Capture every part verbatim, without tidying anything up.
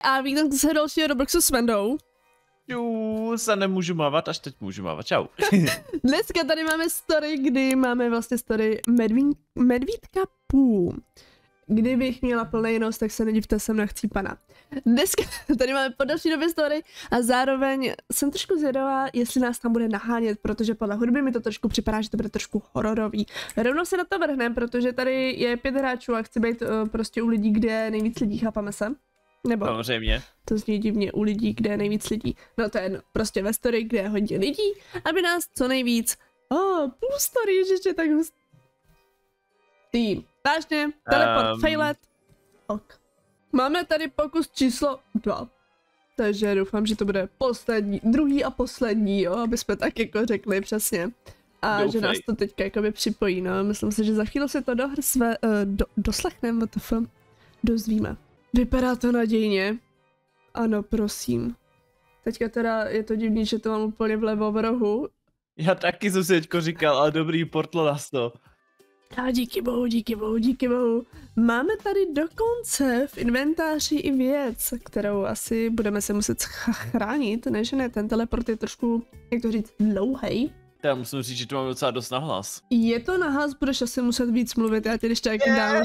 a vítám se dalšího Robloxu s Vendou. Čau, se nemůžu mávat, až teď můžu mávat, čau. Dneska tady máme story, kdy máme vlastně story medvín, Medvídka Pů. Kdybych měla plný nos, tak se nedivte, jsem na chcípana. Dneska tady máme po další době story a zároveň jsem trošku zvědavá, jestli nás tam bude nahánět, protože podle hudby mi to trošku připadá, že to bude trošku hororový. Rovnou se na to vrhneme, protože tady je pět hráčů a chci být uh, prostě u lidí, kde je nejvíc lidí, chápeme se? Nebo samozřejmě. To zní divně, u lidí, kde je nejvíc lidí. No to je jedno, prostě ve story, kde je hodně lidí, aby nás co nejvíc... Oh, půl story, ježiště, tak hustý. Tým. Vážně, teleport, um... failet. Ok. Máme tady pokus číslo dva. Takže doufám, že to bude poslední, druhý a poslední, jo, aby jsme tak jako řekli přesně. A Doufej. Že nás to teďka jakoby připojí, no. Myslím si, že za chvíli se to dohr své, uh, do, doslechneme, what the fuck, dozvíme. Vypadá to nadějně. Ano, prosím. Teďka teda je to divný, že to mám úplně vlevo v rohu. Já taky jsem si teďko říkal, ale dobrý, portlo nás to. A díky bohu, díky bohu, díky bohu. Máme tady dokonce v inventáři i věc, kterou asi budeme se muset chránit, ne že ne, ten teleport je trošku, jak to říct, dlouhej. Já musím říct, že to mám docela dost nahlas. Je to nahlas, budeš asi muset víc mluvit, já tě ještě jak dám.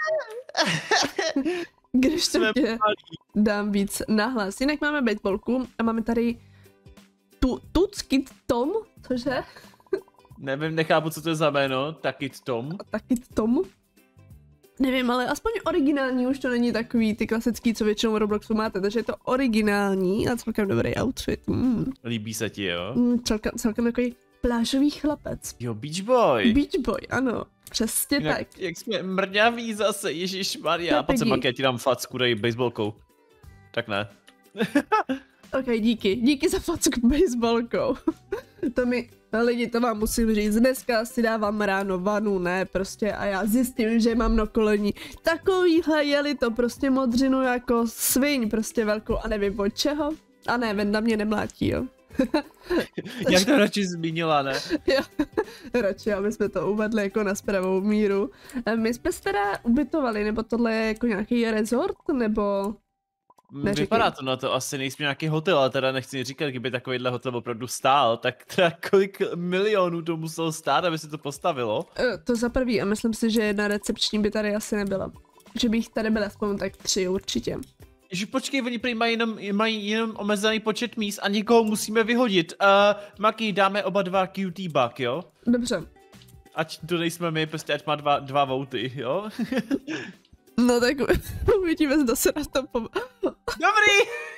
Když to tě dám víc nahlas. Jinak máme baseballku a máme tady tu, Tuckit Tom, cože? Nevím, nechápu, co to je za jméno, Takit Tom. Takit Tom? Nevím, ale aspoň originální, už to není takový ty klasický, co většinou v Robloxu máte, takže je to originální a celkem dobrý outfit. Mm. Líbí se ti, jo? Mm, celkem, celkem takový plážový chlapec. Jo, Beach Boy. Beach Boy, ano. Přesně Jinak, tak. Jak jsme mrňaví zase, ježišmarja. Pojď sem, Maki, já ti dám facku, dej baseballkou. Tak ne. Ok, díky. Díky za facku baseballkou. To mi, lidi, to vám musím říct. Dneska si dávám ráno vanu, ne, prostě, a já zjistím, že mám na kolení takovýhle jeli to prostě modřinu jako sviň, prostě velkou a nevím od čeho. A ne, Venda mě nemlátí, jo. Jak to radši zmínila, ne? Jo, radši, aby jsme to uvedli jako na správnou míru. My jsme se teda ubytovali, nebo tohle je jako nějaký resort, nebo... Neříkej. Vypadá to na to, asi nejsme nějaký hotel, ale teda nechci říkat, kdyby takovýhle hotel opravdu stál, tak teda kolik milionů to muselo stát, aby se to postavilo? To za prvý a myslím si, že jedna recepční by tady asi nebyla. Že bych tady byla aspoň tak tři určitě. Ježi, počkej, oni prý mají jenom, mají jenom omezený počet míst a někoho musíme vyhodit. Uh, Maki, dáme oba dva Q T bug, jo? Dobře. Ať to nejsme my, prostě ať má dva, dva vouty, jo? No tak uvidíme, zda se nás tam pom... Dobrý!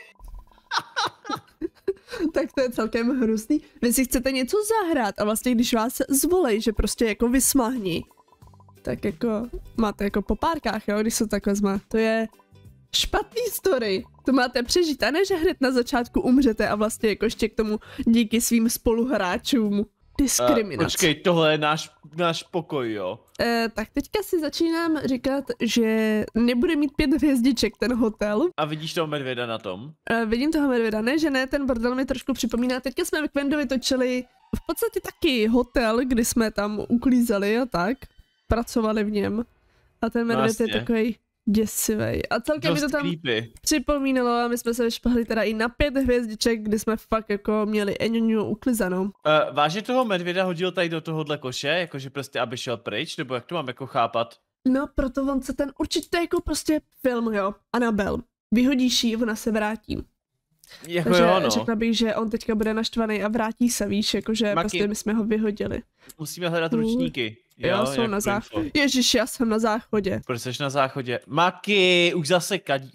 Tak to je celkem hrozný. Vy si chcete něco zahrát a vlastně když vás zvolej, že prostě jako vysmahni, tak jako máte jako po párkách, jo, když se tak vezme. To je špatný story. To máte přežít a ne, že hned na začátku umřete a vlastně jako ještě k tomu díky svým spoluhráčům. Diskriminace. Uh, počkej, tohle je náš, náš pokoj, jo? Uh, tak teďka si začínám říkat, že nebude mít pět hvězdiček ten hotel. A vidíš toho medvěda na tom? Uh, vidím toho medvěda, ne, že ne, ten bordel mi trošku připomíná. Teďka jsme v Vendovi točili v podstatě taky hotel, kdy jsme tam uklízeli a tak. Pracovali v něm. A ten medvěd vlastně je takový děsivej. A celkem mi to tam creepy připomínalo a my jsme se vyšpahli teda i na pět hvězdiček, kdy jsme fakt jako měli eňoňu uklizanou. Uh, vážně toho medvěda hodil tady do tohohle koše, jakože prostě aby šel pryč, nebo jak to mám jako chápat? No, proto on se ten určitě jako prostě film, jo, Annabelle. Vyhodíš ji, ona se vrátí. Jako Takže jo, no. řekla bych, že on teďka bude naštvaný a vrátí se, víš, jakože Maki, prostě my jsme ho vyhodili. Musíme hledat ručníky. Jo, jo jsou na záchodě. Ježiš, já jsem na záchodě. Proč jsi na záchodě? Maki, už zase kadí.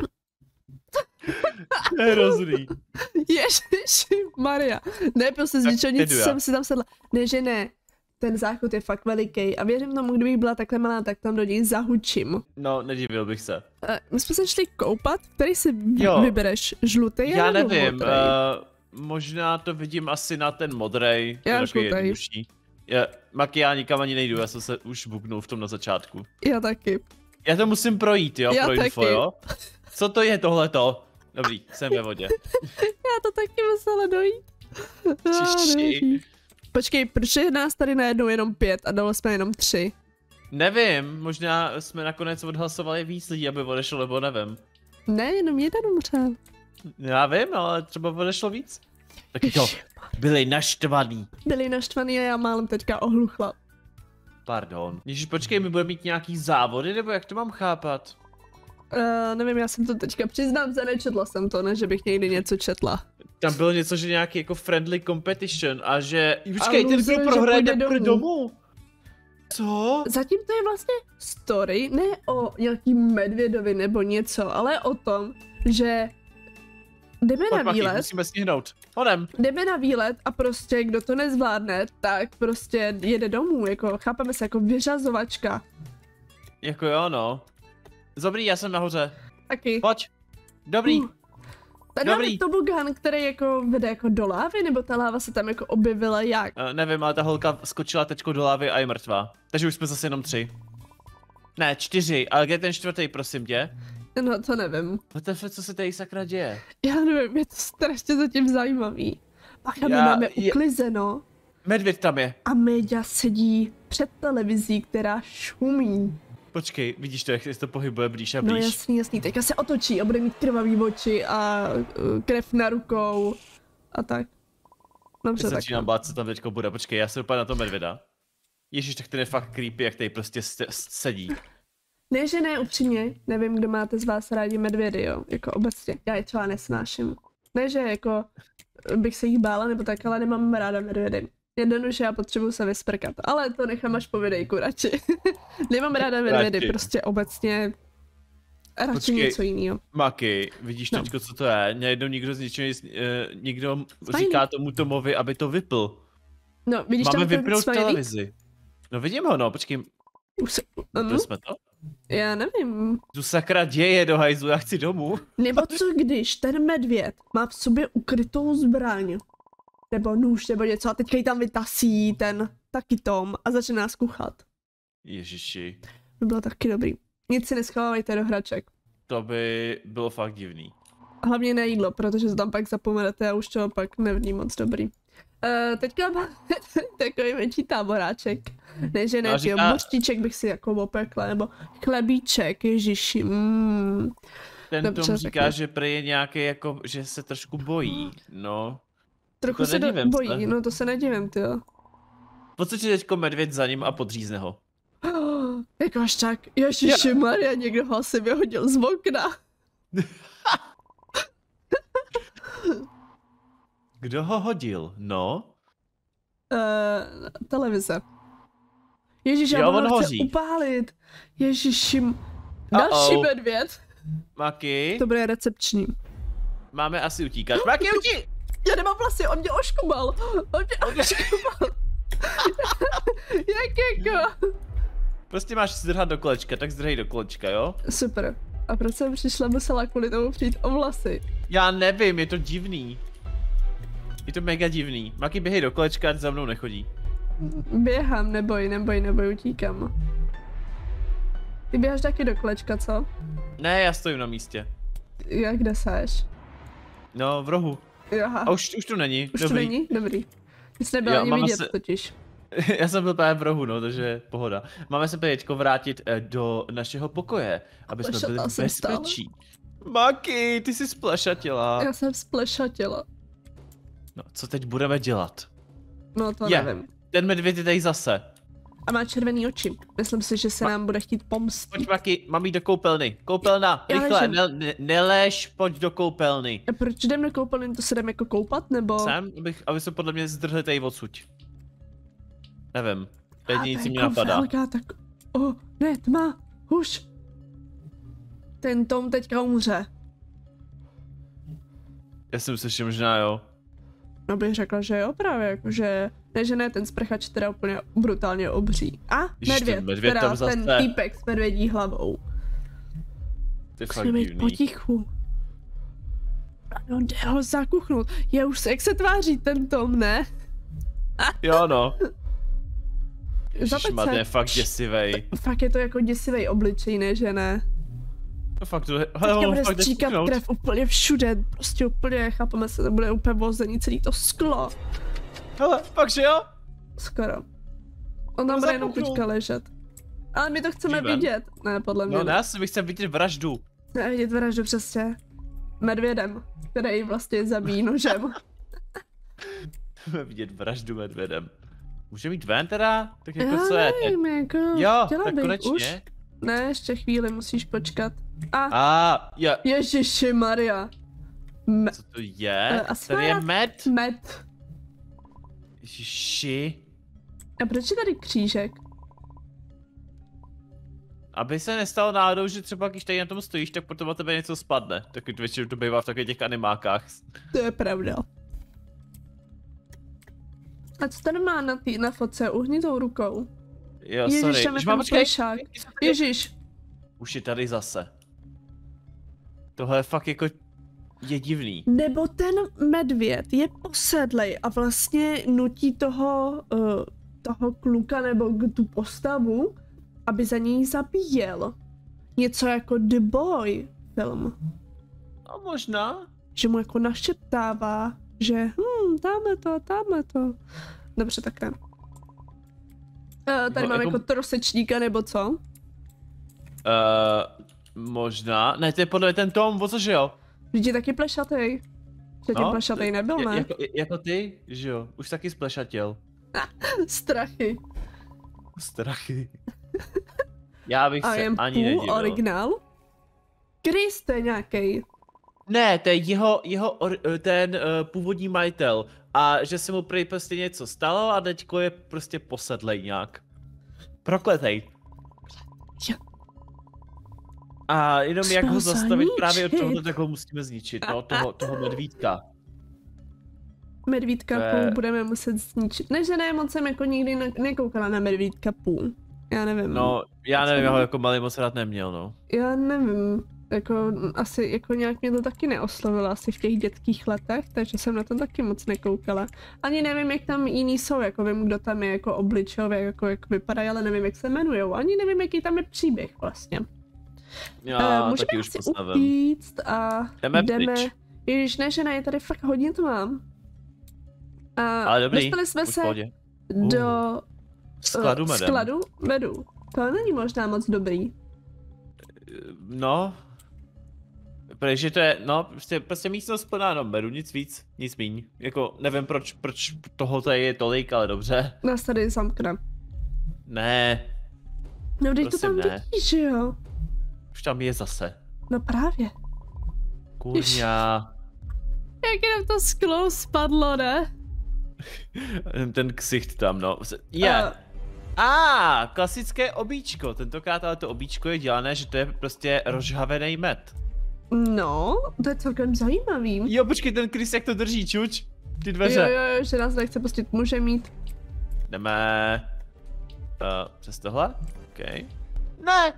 To je hrozný. Ježiši Maria. Ne, prostě z ničeho nic jsem si tam sedla. Ne, že ne. Ten záchod je fakt veliký a věřím tomu, kdybych byla takhle malá, tak tam do něj zahučím. No, nedivil bych se. Uh, my jsme se šli koupat, který si jo. vybereš, žlutý já nevím, uh, možná to vidím asi na ten modrej. Já žlutý. Já, Maki, já nikam ani nejdu, já jsem se už buknul v tom na začátku. Já taky. Já to musím projít, jo, já pro taky. info, jo? Co to je tohleto? Dobrý, jsem ve vodě. Já to taky musela dojít. Čiši. Počkej, proč je nás tady najednou jenom pět a dole jsme jenom tři? Nevím, možná jsme nakonec odhlasovali víc lidí, aby odešlo, nebo nevím. Ne, jenom jeden umřel. Já vím, ale třeba odešlo víc. Taky to, byli naštvaný. Byli naštvaný a já málem teďka ohluchla. Pardon. Ježiš, počkej, my budeme mít nějaký závody, nebo jak to mám chápat? Uh, nevím, já jsem to teďka přiznám se, nečetla jsem to, ne, že bych někdy něco četla. Tam bylo něco, že nějaký jako friendly competition a že... Počkej, A ten loser, kdo že prohraje, půjde tak půjde domů. domů. Co? Zatím to je vlastně story, ne o nějakým medvědovi nebo něco, ale o tom, že jdeme Pojď, na Maki, výlet, musíme stihnout. Hodem. jdeme na výlet a prostě kdo to nezvládne, tak prostě jede domů, jako chápeme se jako vyřazovačka. Jako jo, no. Dobrý, já jsem nahoře. Taky. Pojď. Dobrý. Uh. Tady máme Dobrý. tobogan, který jako vede jako do lávy, nebo ta láva se tam jako objevila jak? Uh, nevím, ale ta holka skočila teďko do lávy a je mrtvá. Takže už jsme zase jenom tři. Ne, čtyři, ale kde je ten čtvrtý, prosím tě? No to nevím. What co se tady sakra děje? Já nevím, je to strašně zatím zajímavý. Pak my Já- máme je- uklizeno Medvěd tam je. a Meďa sedí před televizí, která šumí. Počkej, vidíš to, jak se to pohybuje blíž a No blíž? jasný, jasný, teďka se otočí a bude mít krvavý oči a uh, krev na rukou a tak. Já Dobře, se tak. začínám bát, co tam teďko bude. Počkej, já se dopadnu na to medvěda. Ježíš, tak ten je fakt creepy, jak tady prostě se- sedí. Ne, že ne, upřímně, nevím, kdo máte z vás rádi medvědy, jo, jako obecně. Já je třeba nesnáším. Ne, že jako bych se jich bála nebo tak, ale nemám ráda medvědy. Jednoduše já potřebuji se vysprkat, ale to nechám až po videjku radši. Nemám ráda medvědy, Radši. prostě obecně radši Počkej. něco jiného. Maki, vidíš No. teďko, co to je? Najednou někdo z ničeho nic, uh, někdo Fajn. říká tomu Tomovi, aby to vypl. No, vidíš Máme tam ten vypnout smiley? televizi. No vidím ho, no, počkej, Už se, vypli ano, jsme to? já nevím. Tu sakra děje do hajzlu, já chci domů. Nebo co když ten medvěd má v sobě ukrytou zbraň? Nebo nůž, nebo něco a teďka ji tam vytasí ten taky Tom a začne nás kuchat. Ježiši, To bylo taky dobrý. Nic si neschovávejte do hraček. to by bylo fakt divný. Hlavně na jídlo, protože se tam pak zapomenete a už to pak nevní moc dobrý. Uh, teďka máme takový menší táboráček. Ne, že No, ne, říká- říká... bořtíček bych si jako opekla, nebo chlebíček, ježiši. Mm. Ten Dobře, Tom říká, řekni. že prý je nějaký jako, že se trošku bojí, no. Trochu To se do... nedivím bojí, se. no to se nedivím, tyjo. V podstatě teďko medvěd za ním a podřízne ho. Jak až tak, ježiši Maria, někdo ho asi vyhodil z okna. Kdo ho hodil? No? Uh, televize. Ježiš, Jo, já on ho chce hoří. upálit. Ježiši. Další Uh-oh. medvěd. Maki, To bude recepční. máme asi utíkat. Maki, utík! Já nemám vlasy, on mě oškubal. On mě oškubal. Jak jako? Prostě máš zdrhat do kolečka, tak zdrhej do kolečka, jo? Super. A proč jsem přišla, musela kvůli tomu přijít o vlasy? Já nevím, je to divný. Je to mega divný. Maki, běhej do kolečka, ať za mnou nechodí. Běhám, neboj, neboj, neboj, utíkám. Ty běháš taky do kolečka, co? Ne, já stojím na místě. Jak kde seš? No, v rohu. Aha. A už, už tu není. Už to Dobrý. není? Dobrý. Ty jsi nebyl Jo, ani máme vidět se- totiž. Já jsem byl právě v rohu, no, takže pohoda. Máme se teďko vrátit eh, do našeho pokoje, aby jsme byli Plešatá v jsem stále. bezpečí. Maki, ty jsi splešatila. Já jsem splešatila. No, co teď budeme dělat? No to Je. nevím. Ten medvěd je tady zase. A má červený oči. Myslím si, že se Ma- nám bude chtít pomstit. Pojď, Maki, mám jít do koupelny. Koupelna, Já rychle, ležím. ne, ne, nelež, pojď do koupelny. A proč jdem do koupelny, to se jdem jako koupat, nebo? Sem, abych, aby se podle mě zdrhli tady odsud. Nevím, teď A, nic to je mi jako napadá. velká, tak... Oh, ne, tma, už. Ten Tom teďka umře. Já jsem si že možná jo. No bych řekla, že jo, právě, jakože... Ne, že ne, ten sprchač teda úplně brutálně obří. A, Ježiš, ten medvěd, medvěd teda tam zase. ten týpek s medvědí hlavou. To je fakt Musíme být divný. potichu. Ano, jde ho zakuchnout. Je už, jak se tváří ten Tom, ne? Jo no. Ježiš, Zapeď ten se. je fakt děsivej. Fakt je to jako děsivý obličej, ne, že ne? To fakt to je, hele, Teďka on bude fakt jde stříkat kuchnout. krev úplně všude, prostě úplně, chápeme se, to bude úplně vozený celý to sklo. Hele, fakt že jo? Skoro. On tam To bude jenom zapuchnul. teďka ležet. Ale my to chceme Živem. vidět. Ne, podle mě No ne. ne, já si bych chtěl vidět vraždu. Ne, vidět vraždu přesně. Medvědem, který vlastně zabíjí nožem. Vidět vraždu medvědem. Může mít ven teda? Tak jako Já co je? nevím, jako, Jo, chtěla tak bych konečně. už. Ne, ještě chvíli, musíš počkat. A, A, ja, Ježiši Maria. Me co to je? Eh, asi Tady je má- med. med. Ježiši. A proč je tady křížek? Aby se nestalo náhodou, že třeba když tady na tom stojíš, tak potom na tebe něco spadne. Tak většinou to bývá v takových těch animákách. To je pravda. A co tady má na, tý, na fotce? Uhni tou rukou. Jo, Ježiš, sorry. tam je Už ten mám počkej. plešák. Ježiš. Už je tady zase. Tohle je fakt jako je divný. Nebo ten medvěd je posedlej a vlastně nutí toho, uh, toho kluka nebo tu postavu, aby za něj zabíjel. Něco jako The Boy film. A možná. Že mu jako našeptává, že hm, dáme to, dáme to. Dobře, tak ne. Uh, tady No, mám jako- jako trosečníka nebo co? Uh, možná. Ne, to je podle mě ten Tom, o co že jo? Vždyť je taky plešatej. Že no, plešatej nebyl, je- ne? Jako, jako ty, že jo? Už taky splešatěl. Strachy. Strachy. Já bych A se jen ani půl nedivil. originál? Chris, to je nějakej. Ne, to je jeho, jeho or, ten uh, původní majitel. A že se mu prý prostě něco stalo a teďko je prostě posedlej nějak. Prokletej. Jo. A jenom jak ho Jsme zastavit právě od zničit. tohoto, tak ho musíme zničit, no, toho, toho medvídka. Medvídka To je- půl budeme muset zničit. Ne, že ne, moc jsem jako nikdy ne- nekoukala na medvídka půl. Já nevím. No, já Co nevím, já ho mám? jako malý moc rád neměl, no. Já nevím. Jako asi jako nějak mě to taky neoslovilo asi v těch dětských letech, takže jsem na to taky moc nekoukala. Ani nevím, jak tam jiní jsou, jako vím, kdo tam je jako obličově, jako jak vypadají, ale nevím, jak se jmenujou. Ani nevím, jaký tam je příběh vlastně. Já Eh, můžeme taky už asi postavím. utíct a Jdeme jdeme. pryč. Ježiš, ne, že ne, je tady fakt hodně tmám. A Ale dobrý, dostali jsme buď v se pohodě. do Skladu eh, medem. skladu medu. To není možná moc dobrý. No. Protože to je, no, prostě, prostě místnost plná jenom medu, nic víc, nic míň. Jako, nevím proč, proč toho tady je tolik, ale dobře. Nás tady zamkne. Ne, No, teď to Prosím, tam ne. vidíš, že jo? už tam je zase. No právě. Kurňa. Jak jenom to sklo spadlo, ne? Ten ksicht tam, no. Je. A- A, klasické obíčko. Tentokrát ale to obíčko je dělané, že to je prostě rozžhavený med. No, to je celkem zajímavý. Jo, počkej, ten Chris jak to drží, čuč? Ty Jo, dveře. jo, jo, že nás nechce pustit, může mít. Jdeme... Uh, přes tohle? OK. Ne!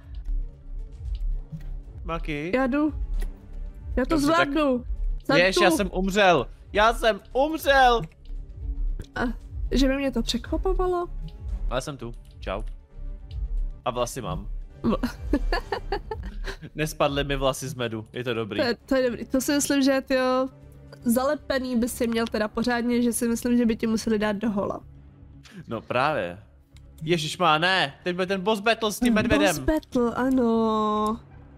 Maki? Já jdu. Já to Dobře, zvládnu. Jsem Jež, tu. já jsem umřel. Já jsem umřel. A, že by mě to překvapovalo? Ale jsem tu. Čau. A vlasy mám. Vla- Nespadly mi vlasy z medu. Je to dobrý. To je, to je dobrý. To si myslím, že tyjo, zalepený by si měl teda pořádně, že si myslím, že by ti museli dát do hola. No právě. Ježíš má, ne. Teď bude ten boss battle s tím medvědem. Boss battle, ano.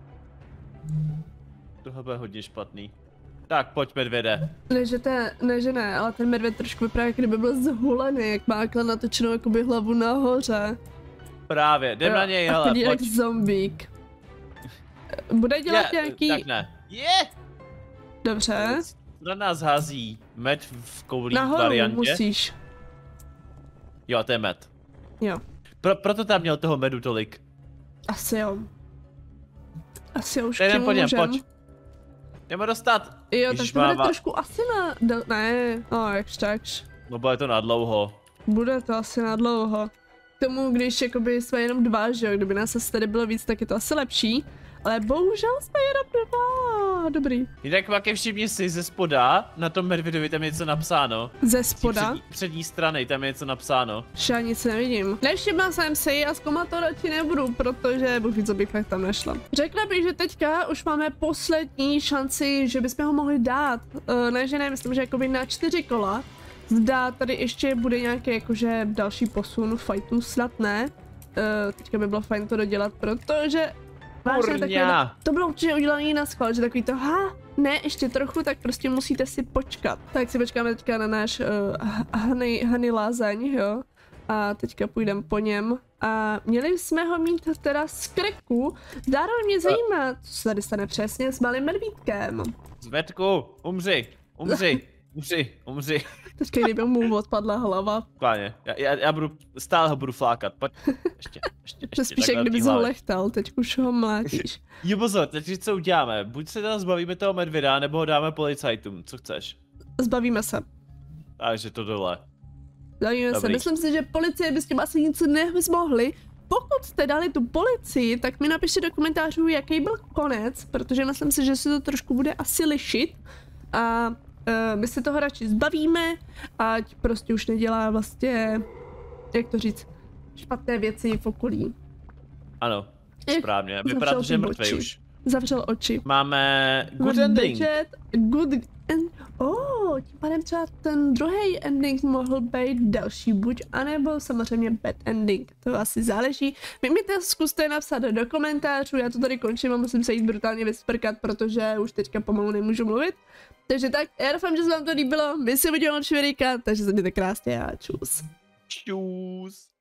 Tohle bude hodně špatný. Tak, pojď medvěde. Ne, že, te, ne, že ne, ale ten medvěd trošku vypadá, jak kdyby byl zhulený, jak má takhle natočenou jakoby hlavu nahoře. Právě, jdem Jo, na něj, a hele, chodí jak pojď. zombík. Bude dělat Je, nějaký... Tak ne. Je! Dobře. Na nás hází med v koulí Nahoru variantě. musíš. Jo, to je med. Jo. Pro, proto tam měl toho medu tolik. Asi jo. Asi jo, už Jdem k po němu něm, můžem. pojď. Jdeme dostat. Jo, tak Ježiš, to bude máma. trošku asi na... Do, ne, no jakž takž. No bude to na dlouho. Bude to asi na dlouho. K tomu, když jakoby jsme jenom dva, že jo, kdyby nás asi tady bylo víc, tak je to asi lepší. Ale bohužel jsme jenom dva. Dobrý. Jinak pak je všimni si ze spoda, na tom medvědovi tam je něco napsáno. Ze Z té spoda. Přední, přední strany, tam je něco napsáno. Že já nic nevidím. Nevšimla jsem si a zkoumat to radši nebudu, protože Bůh ví, co bych fakt tam našla. Řekla bych, že teďka už máme poslední šanci, že bychom ho mohli dát. Uh, ne, že ne, myslím, že jakoby na čtyři kola. Zdá, tady ještě bude nějaký jakože další posun fightu, snad ne. Uh, teďka by bylo fajn to dodělat, protože Vážně takový, Kurňa. to bylo určitě udělané na schvál, že takový to, ha, ne, ještě trochu, tak prostě musíte si počkat. Tak si počkáme teďka na náš uh, honey, honey lázeň, jo. A teďka půjdeme po něm. A měli jsme ho mít teda z krku. Zároveň mě zajímá, co se tady stane přesně s malým medvídkem. Zvetku, umři, umři, umři, umři. Teďka kdyby mu odpadla hlava. Páně, já, já, já budu, stále ho budu flákat, pojď, ještě, ještě, To ještě. spíš jak kdyby ho lechtal, teď už ho mlátíš. Jo pozor, teď co uděláme, buď se teda zbavíme toho medvěda, nebo ho dáme policajtům, co chceš. Zbavíme se. Takže to dole. Zbavíme se, myslím si, že policie by s tím asi nic nezmohli. Pokud jste dali tu policii, tak mi napište do komentářů, jaký byl konec, protože myslím si, že se to trošku bude asi lišit. A uh, my se toho radši zbavíme, ať prostě už nedělá vlastně, jak to říct, špatné věci v okolí. Ano, Jak správně, vypadá to, že je mrtvej už. Zavřel oči. Máme good ending. Budget, good end. Oh, tím pádem třeba ten druhý ending mohl být další buď, anebo samozřejmě bad ending. To asi záleží. Vy mi to zkuste napsat do komentářů, já to tady končím a musím se jít brutálně vysprkat, protože už teďka pomalu nemůžu mluvit. Takže tak, já doufám, že se vám to líbilo, my si uvidíme od Šverýka, takže se mějte krásně a čus. Čus.